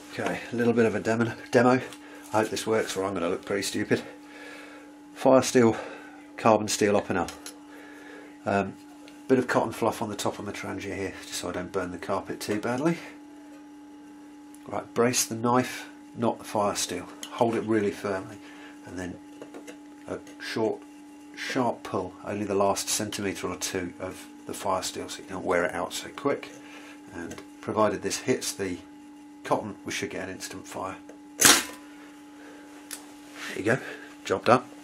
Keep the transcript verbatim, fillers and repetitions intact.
Okay, a little bit of a demo. demo. I hope this works or I'm going to look pretty stupid. Fire steel, carbon steel opener. Um, bit of cotton fluff on the top of my trangia here, just so I don't burn the carpet too badly. Right, brace the knife, not the fire steel. Hold it really firmly, and then a short, sharp pull, only the last centimetre or two of the fire steel, so you don't wear it out so quick. And provided this hits the cotton, we should get an instant fire. There you go, job done.